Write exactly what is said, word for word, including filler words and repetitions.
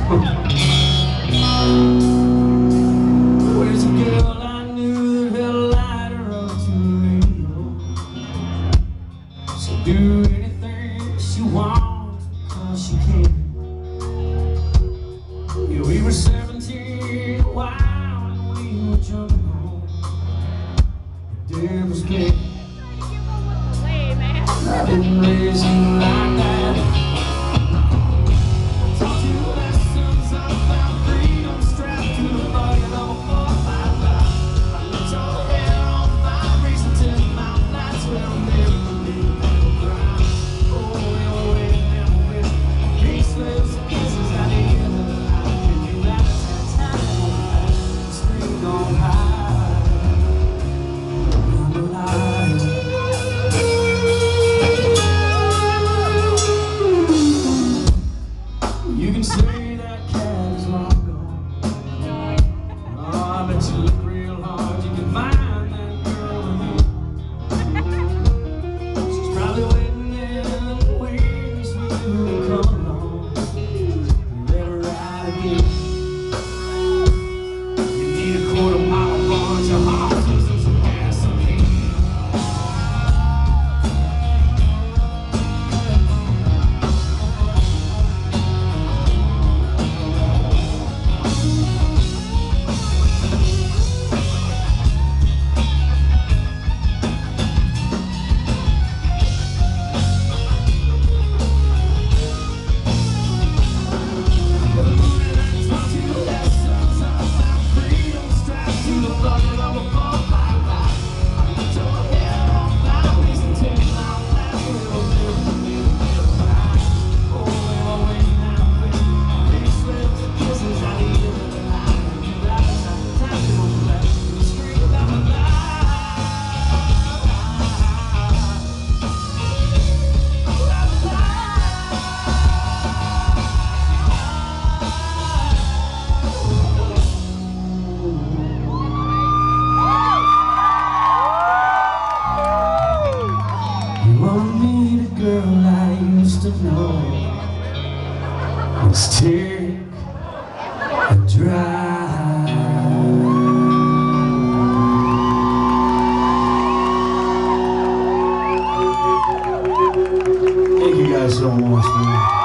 Where's a girl I knew that held a lighter up to the radio? She'll do anything she wants because she can. Yeah, we were seventeen, wild, and we were jumping home. The devil's gate. I've been raising like that. Taught you lessons about freedom, strapped to the bucket of a four by five. I let your hair on fire, racing to the mountain lights where I'm never believing in the ground. Oh, you're waiting and wishing. Peace lives and kisses out the end of the night. And you laugh at that time, screamed on high. I'm alive. You can say that cat is long gone. Oh, I bet you look real hard, you can find that girl again. She's probably waiting in the wings for you to come along and let her ride again. You need a quarter mile bunch of horses and some gasoline. Girl I used to know, let's take a drive. Thank you guys so much, man.